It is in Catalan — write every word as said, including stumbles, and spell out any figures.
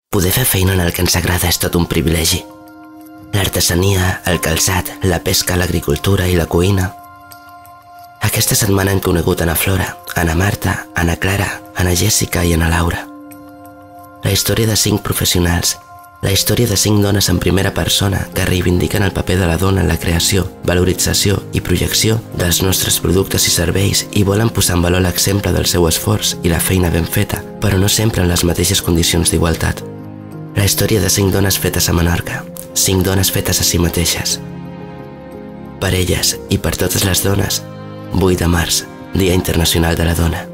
Poder fer feina en el que ens agrada és tot un privilegi. L'artesania, el calçat, la pesca, l'agricultura i la cuina. Aquesta setmana hem conegut Ana Flora, Ana Marta, Ana Clara, Ana Jessica i Ana Laura. La història de cinc professionals, la història de cinc dones en primera persona que reivindiquen el paper de la dona en la creació, valorització i projecció dels nostres productes i serveis i volen posar en valor l'exemple del seu esforç i la feina ben feta, però no sempre en les mateixes condicions d'igualtat. La història de cinc dones fetes a Menorca, cinc dones fetes a si mateixes. Per elles i per totes les dones, vuit de març, Dia Internacional de la Dona.